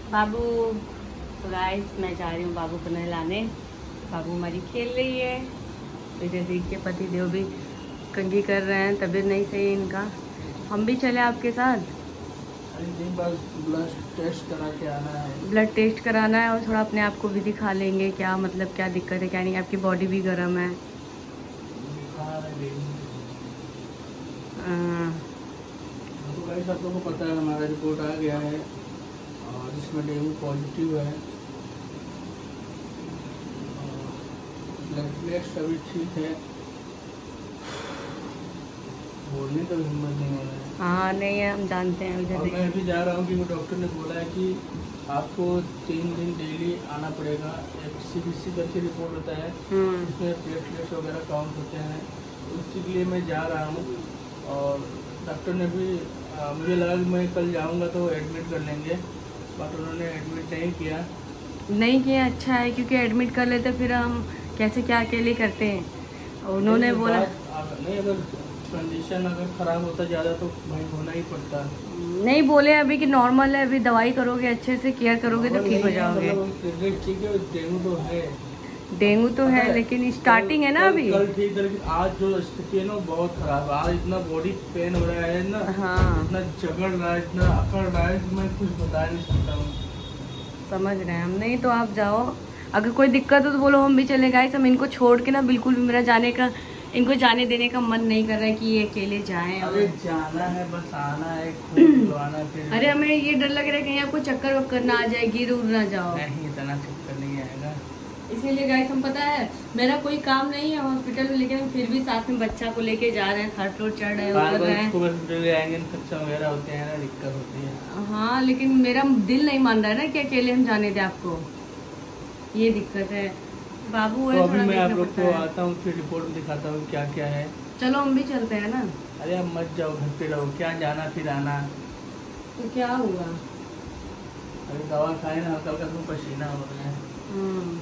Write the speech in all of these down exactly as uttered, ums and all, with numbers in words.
बाबू। तो गाइस मैं जा रही हूँ बाबू को नहलाने। बाबू हमारी खेल रही है। इधर देखिए पति देव भी कंघी कर रहे हैं, तबीयत नहीं सही इनका। हम भी चले आपके साथ। ब्लड टेस्ट करा के आना है। ब्लड टेस्ट कराना है और थोड़ा अपने आप को भी दिखा लेंगे, क्या मतलब क्या दिक्कत है क्या नहीं। आपकी बॉडी भी गर्म है। तो गाइस आप लोगों को पता है हमारा रिपोर्ट आ गया है और जिसमें डेंगू पॉजिटिव है। ब्लड टेस्ट अभी ठीक है, बोलने का भी हिम्मत नहीं हो रहा है। हाँ नहीं है, हम जानते हैं। और मैं अभी जा रहा हूँ कि वो डॉक्टर ने बोला है कि आपको तीन दिन डेली आना पड़ेगा। एक सी बी सी करके रिपोर्ट होता है, इसमें प्लेटलेट्स वगैरह काउंट होते हैं। उसी के लिए मैं जा रहा हूँ और डॉक्टर ने भी आ, मुझे लगा कि मैं कल जाऊँगा तो एडमिट कर लेंगे, बट उन्होंने एडमिट नहीं किया। नहीं किया, अच्छा है, क्योंकि एडमिट कर लेते फिर हम कैसे क्या अकेले करते हैं। उन्होंने बोला नहीं, अगर कंडीशन अगर ख़राब होता ज़्यादा तो भाई होना ही पड़ता। नहीं बोले अभी कि नॉर्मल है, अभी दवाई करोगे अच्छे से केयर करोगे तो ठीक हो जाओगे। ठीक है, डेंगू तो है, डेंगू तो है लेकिन स्टार्टिंग है ना अभी। कल ठीक है, लेकिन आज जो स्थिति है ना बहुत खराब है। आज इतना बॉडी पेन हो रहा है ना, हाँ इतना झगड़ रहा है, इतना अकड़ रहा है कि मैं कुछ बता नहीं सकता हूँ। समझ रहे हैं हम। नहीं तो आप जाओ, अगर कोई दिक्कत हो तो बोलो, हम भी चले गए। हम इनको छोड़ के ना बिल्कुल भी मेरा जाने का, इनको जाने देने का मन नहीं कर रहा है कि ये अकेले जाएं। अरे जाना है, बस आना है, खुलवाना फिर। अरे हमें ये डर लग रहा है कहीं आपको चक्कर वक्कर ना आ जाए, गिर उड़ ना जाओ। नहीं, इतना चक्कर नहीं आएगा। इसीलिए गाइस हम, पता है मेरा कोई काम नहीं है हॉस्पिटल में, लेकिन हम फिर भी साथ में बच्चा को लेके जा रहे हैं। थर्ड फ्लोर चढ़ रहे हैं, उतर रहे हैं। खर्चा वगैरह होते हैं ना, दिक्कत होती है। हाँ लेकिन मेरा दिल नहीं मान रहा है ना कि अकेले हम जाने दें आपको, ये दिक्कत है। बाबू है, तो अभी थोड़ा मैं आप देखना लोग पड़ता को है। आता हूँ, फिर रिपोर्ट में दिखाता हूँ क्या क्या है। चलो हम भी चलते हैं ना। अरे अब मत जाओ, घर पे रहो, क्या जाना फिर आना। तो क्या हुआ? अरे दवा खाए ना, हल्का हल्का तो पसीना हो रहा है। हम्म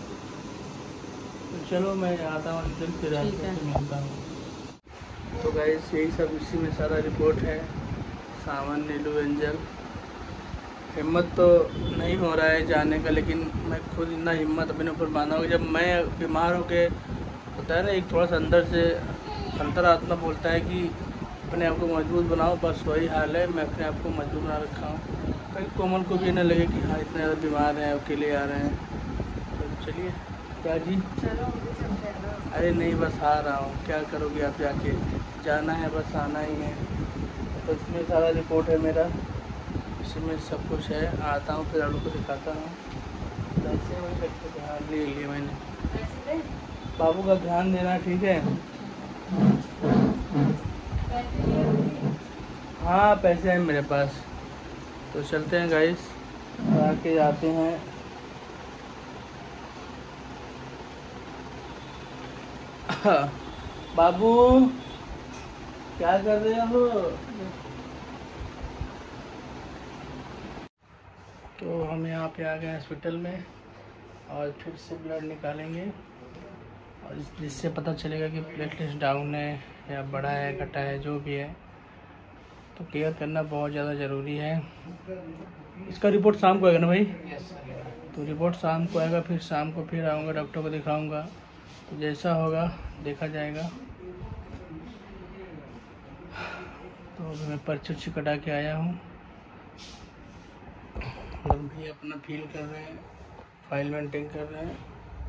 तो चलो मैं आता हूँ, फिर फिर आपसे मिलता हूँ। तो गाइस यही सब इसी में सारा रिपोर्ट है। सावन, नीलू, एंजल। हिम्मत तो नहीं हो रहा है जाने का, लेकिन मैं खुद इतना हिम्मत अपने ऊपर बांधा हूँ। जब मैं बीमार होके होता है ना, एक थोड़ा सा अंदर से अंतरात्मा बोलता है कि अपने आप को मजबूत बनाओ, बस वही हाल है। मैं अपने आप को मजबूत बना रखा हूँ, कहीं कोमल को भी ना लगे कि हाँ इतने ज़्यादा बीमार हैं, अकेले आ रहे हैं। तो चलिए। क्या जी? चलो हम भी चलते हैं ना। अरे नहीं, बस आ रहा हूँ, क्या करोगे आप जाके, जाना है, बस आना ही है। तो इसमें सारा रिपोर्ट है मेरा, इसी में सब कुछ है। आता हूँ फिर आप लोग को दिखाता हूँ। पैसे वही रखे ध्यान ले लिए मैंने, बाबू का ध्यान देना, ठीक है। हाँ पैसे हैं मेरे पास। तो चलते हैं गाइस, आके जाते हैं। बाबू क्या कर रहे हो? तो हम यहाँ पे आ गए हॉस्पिटल में और फिर से ब्लड निकालेंगे, और जिससे पता चलेगा कि प्लेटलेट्स डाउन है या बढ़ा है, घटा है, जो भी है। तो केयर करना बहुत ज़्यादा ज़रूरी है। इसका रिपोर्ट शाम को आएगा ना भाई? तो रिपोर्ट शाम को आएगा, फिर शाम को फिर आऊँगा, डॉक्टर को दिखाऊँगा। तो जैसा होगा देखा जाएगा। तो अभी मैं पर्ची उर्ची कटा के आया हूँ, लोग भी अपना फील कर रहे हैं, फाइल मेंटेन कर रहे हैं।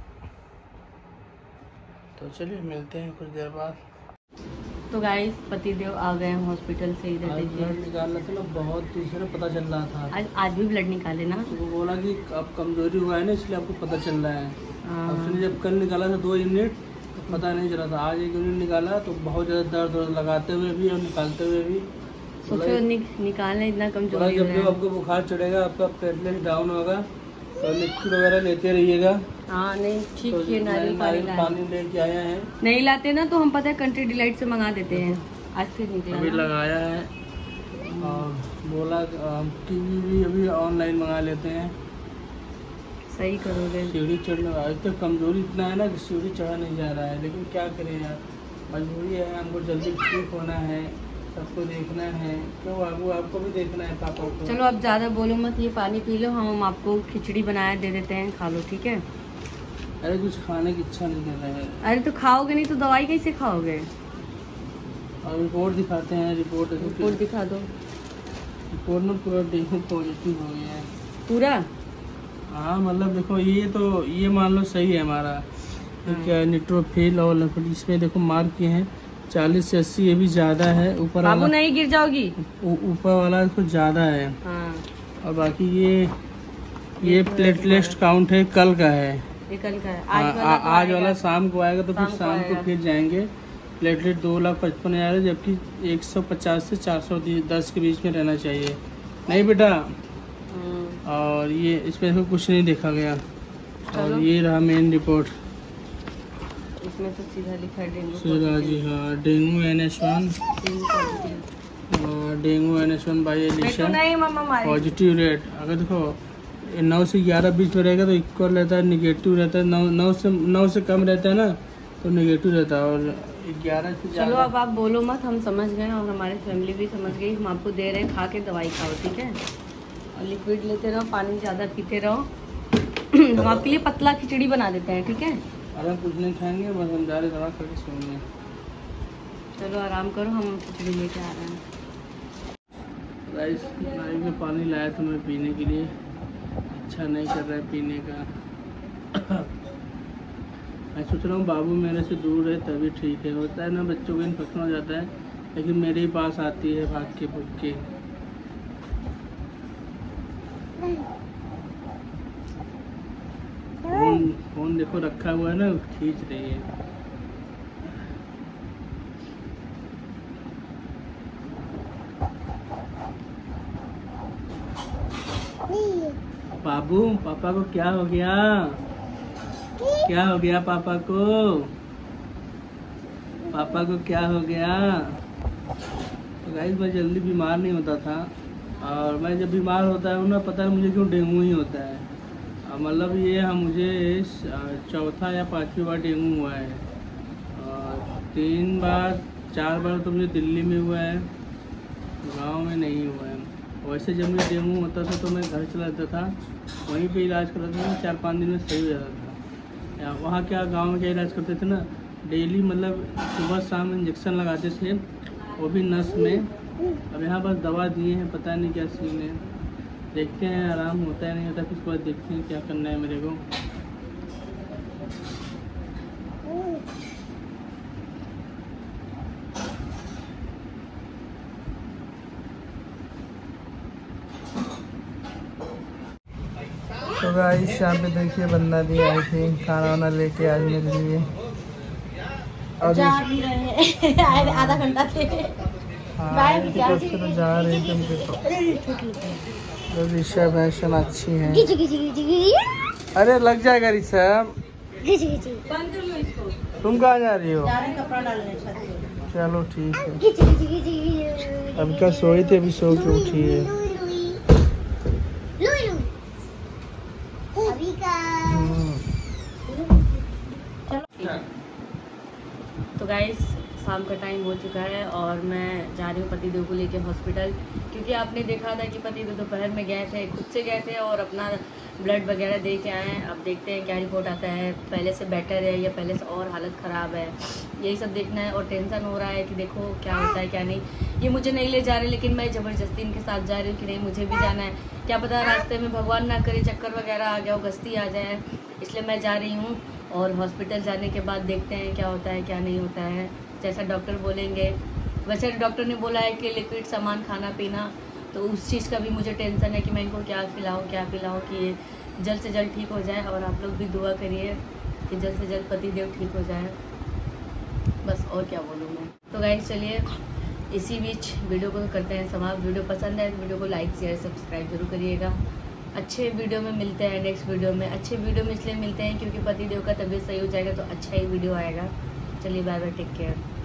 तो चलिए मिलते हैं कुछ देर बाद। तो गाइस पतिदेव आ गए हैं हॉस्पिटल से। इधर आज देखिए, ब्लड निकालना था ना, बहुत तीसरे पता चल रहा था। आज आज भी ब्लड निकाले ना। तो वो बोला कि अब कमजोरी हुआ है ना, इसलिए आपको पता चल रहा है। हाँ। अब उसने जब कल निकाला था दो यूनिट, तो पता नहीं चला था। आज एक यूनिट निकाला तो बहुत ज़्यादा दर्द दर्द लगाते हुए भी और निकालते हुए भी। सोचो नि, निकालने इतना कमजोरी जब जब आपको बुखार चढ़ेगा, आपका प्लेटलेट डाउन होगा, तो लिक्विड वगैरह लेते रहिएगा। हाँ नहीं ठीक तो है, नारियल पानी लाए। पानी लेके आया है। नहीं लाते ना तो हम पता है कंट्री डिलाइट से मंगा देते हैं। आज फिर निकला अभी ना। लगाया है और बोला टीवी भी अभी ऑनलाइन मंगा लेते हैं। सही करोगे। सीढ़ी चढ़ने आज तक कमजोरी इतना है ना कि सीढ़ी चढ़ा नहीं जा रहा है, लेकिन क्या करें यार, मजबूरी है, हमको जल्दी ठीक होना है। सबको देखना है। क्यों बाबू, आपको भी देखना है पापा को। चलो अब ज़्यादा बोलो मत, ये पानी पी लो, हम आपको खिचड़ी बनाया दे देते हैं, खा लो ठीक है। अरे कुछ खाने की इच्छा नहीं कर रहा है। अरे तो खाओगे नहीं तो दवाई कैसे खाओगे? और रिपोर्ट दिखाते हैं, रिपोर्ट रिपोर्ट दिखा दो। रिपोर्ट में पूरा डेंगू पॉजिटिव हो गया है पूरा। हाँ मतलब देखो, ये तो ये मान लो सही है हमारा, क्या न्यूट्रोफिल और इसमें देखो मार्क किए हैं चालीस से अस्सी, ये भी ज्यादा है। ऊपर बाबू नहीं गिर जाओगी। ऊपर वाला कुछ ज्यादा है। हाँ। और बाकी ये ये प्लेटलेट काउंट है, कल का है, ये कल का है। आज वाला, तो आज वाला शाम को आएगा, तो फिर शाम को फिर जाएंगे। प्लेटलेट दो लाख पचपन हजार, जबकि एक सौ पचास से चार सौ दस के बीच में रहना चाहिए। नहीं बेटा। और ये इसमें तो कुछ नहीं देखा गया। और ये रहा मेन रिपोर्ट, इसमें तो सीधा लिखा है डेंगू जी। हाँ, dengue N H one, dengue N H one by ELISA positive rate. अगर देखो नौ से ग्यारह बीच में रहेगा तो इक्वल रहता है, निगेटिव रहता है। नौ नौ से नौ से कम रहता है ना तो निगेटिव रहता है, और ग्यारह से चलो अब आप बोलो मत, हम समझ गए और हमारी फैमिली भी समझ गई। हम आपको दे रहे हैं, खा के दवाई खाओ ठीक है, और लिक्विड लेते रहो, पानी ज़्यादा पीते रहो। हम आपके लिए पतला खिचड़ी बना देते हैं ठीक है। अरे कुछ नहीं खाएंगे, बस हम जा रहे दवा करके सोएंगे। चलो आराम करो, हम खिचड़ी लेके आ रहे हैं। राइस नाई में पानी लाया था मैं पीने के लिए, अच्छा नहीं कर रहा है पीने का। मैं सोच रहा हूँ बाबू मेरे से दूर है तभी ठीक है। होता है ना बच्चों को इन्फेक्शन हो जाता है, लेकिन मेरे ही पास आती है भाग के भुग के। फोन फोन देखो रखा हुआ है ना, खींच रही है। बाबू पापा को क्या हो गया? क्या हो गया पापा को? पापा को क्या हो गया? तो गाइस मैं जल्दी बीमार नहीं होता था, और मैं जब बीमार होता है ना, पता है मुझे क्यों डेंगू ही होता है। मतलब ये हम मुझे चौथा या पांचवी बार डेंगू हुआ है, और तीन बार चार बार तो मुझे दिल्ली में हुआ है, गांव में नहीं हुआ है। वैसे जब मुझे डेंगू होता था तो मैं घर चला जाता था, वहीं पे इलाज करता था, चार पाँच दिन में सही हो जाता था। या वहाँ क्या गांव में क्या इलाज करते थे ना, डेली मतलब सुबह शाम इंजेक्शन लगाते थे, वो भी नस में। अब यहाँ बस दवा दिए हैं, पता नहीं क्या सीन है, देखते हैं आराम होता है नहीं होता, फिर उसके बाद देखते हैं क्या करना है मेरे को। तो गाइस यहाँ पे देखिए बंदा भी आई थी खाना वाना लेके आज मेरे लिए, और जा भी रहे हैं आधा घंटा से। हाँ से तो जा रही थी हमको तो। ऋषभ फैशन अच्छी है। अरे लग जाएगा ऋषभ, तुम कहाँ जा रही हो? कपड़ा डालने। चलो ठीक है। अब क्या सोई थी, अभी सो के उठी है। तो गाइस शाम का टाइम हो चुका है और मैं जा रही हूँ पतिदेव को लेके हॉस्पिटल, क्योंकि आपने देखा था कि पतिदेव दोपहर में गए थे, खुद से गए थे और अपना ब्लड वगैरह दे के आए हैं। अब देखते हैं क्या रिपोर्ट आता है, पहले से बेटर है या पहले से और हालत ख़राब है, यही सब देखना है। और टेंशन हो रहा है कि देखो क्या होता है क्या नहीं। ये मुझे नहीं ले जा रहे, लेकिन मैं ज़बरदस्ती इनके साथ जा रही हूँ कि नहीं मुझे भी जाना है। क्या पता रास्ते में भगवान ना करे चक्कर वगैरह आ गया हो, गस्ती आ जाए, इसलिए मैं जा रही हूँ। और हॉस्पिटल जाने के बाद देखते हैं क्या होता है क्या नहीं होता है, जैसा डॉक्टर बोलेंगे। वैसे डॉक्टर ने बोला है कि लिक्विड सामान खाना पीना, तो उस चीज़ का भी मुझे टेंशन है कि मैं इनको क्या खिलाऊँ क्या पिलाऊँ कि ये जल्द से जल्द ठीक हो जाए। और आप लोग भी दुआ करिए कि जल्द से जल्द पतिदेव ठीक हो जाए, बस और क्या बोलूँ मैं। तो गाइस चलिए इसी बीच वीडियो को करते हैं समाप्त। वीडियो पसंद है तो वीडियो को लाइक शेयर सब्सक्राइब जरूर करिएगा। अच्छे वीडियो में मिलते हैं नेक्स्ट वीडियो में। अच्छे वीडियो में इसलिए मिलते हैं क्योंकि पतिदेव का तबीयत सही हो जाएगा तो अच्छा ही वीडियो आएगा। चलिए बाय बाय, टेक केयर।